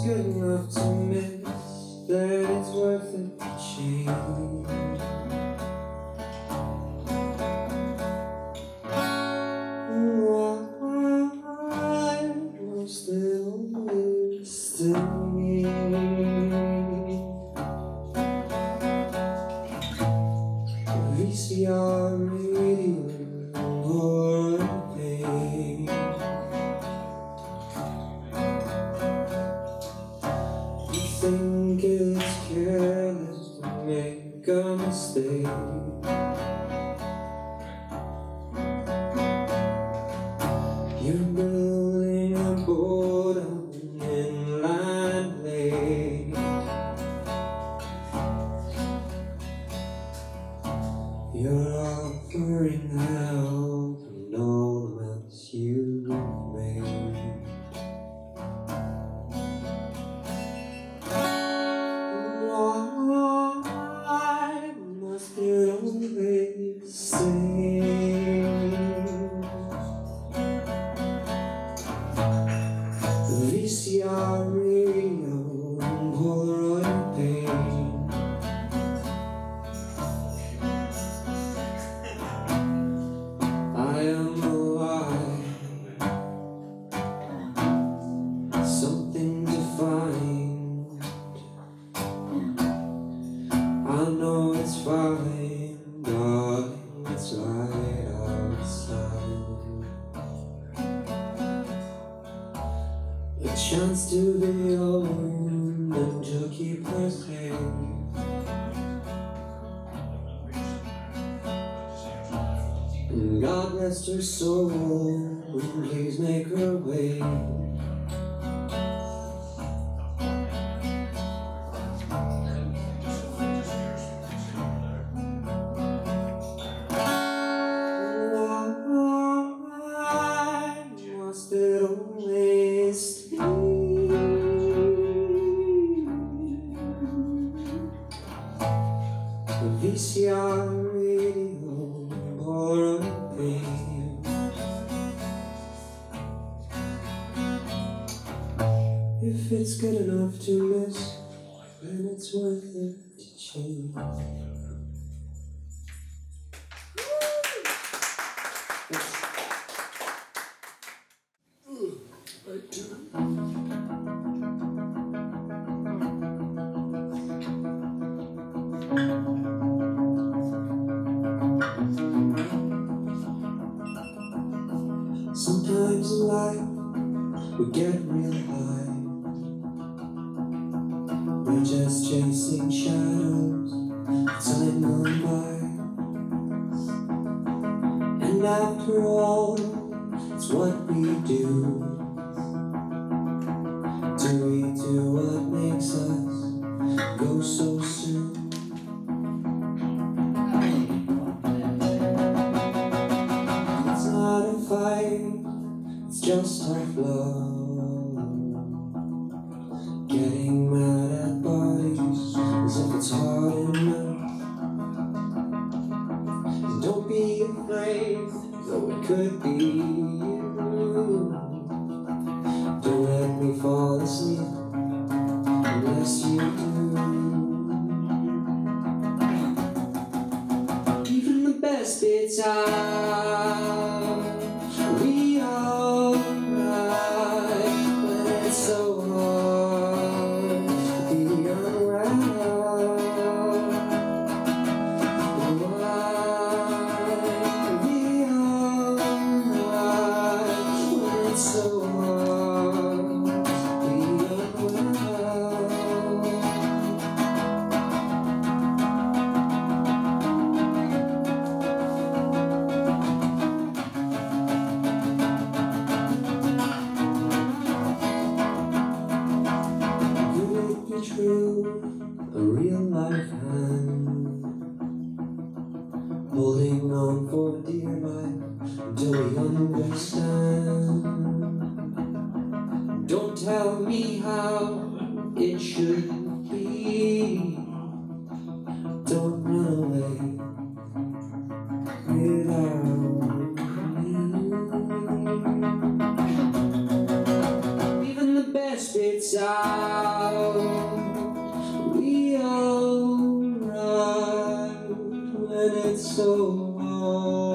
good enough to miss, that it's worth it to change. What was still me? VCR radio or pain. You think it's careless to make a mistake. You're building a boat on an inland lake. You're offering help and all the mess you've made. Why must it always stay? VCR radio and Polaroid pain. I am alive, something to find. I know it's fine, darling, it's light outside. A chance to be alone and to keep her safe. And God rest her soul, and please make her wait. Why must it always stay? The VCR radio or a pain. If it's good enough to miss, then it's worth it to change. Sometimes in life we get real high. We're just chasing shadows, time gone by. And after all, it's what we do. Do we do what makes us go so soon? It's not a fight, it's just tough love. Getting mad at bodies as if it's hard enough. Don't be afraid, though it could be you. Don't let me fall asleep unless you do. Even the best bits are we all right when it's so hard to be around. Why we all right when it's so hard to be around. True, a real life hand, holding on for dear life until we understand. Don't tell me how it should be. Don't run away without me. Even the best bits are and it's so hard.